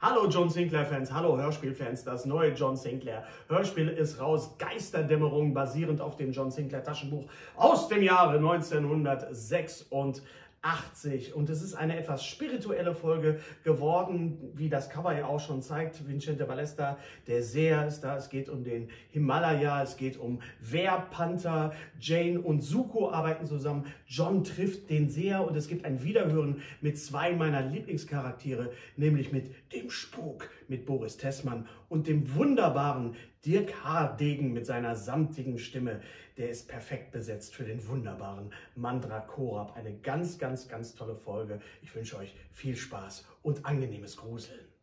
Hallo John Sinclair-Fans, hallo Hörspielfans, das neue John Sinclair Hörspiel ist raus, Geisterdämmerung, basierend auf dem John Sinclair Taschenbuch aus dem Jahre 1986. Und es ist eine etwas spirituelle Folge geworden, wie das Cover ja auch schon zeigt. Vincente Ballesta, der Seher, ist da. Es geht um den Himalaya, es geht um Wehrpanther. Jane und Zuko arbeiten zusammen. John trifft den Seher und es gibt ein Wiederhören mit zwei meiner Lieblingscharaktere, nämlich mit dem Spuk, mit Boris Tessmann und dem wunderbaren Dirk Hardegen mit seiner samtigen Stimme. Der ist perfekt besetzt für den wunderbaren Mandra Korab. Eine ganz tolle Folge. Ich wünsche euch viel Spaß und angenehmes Gruseln.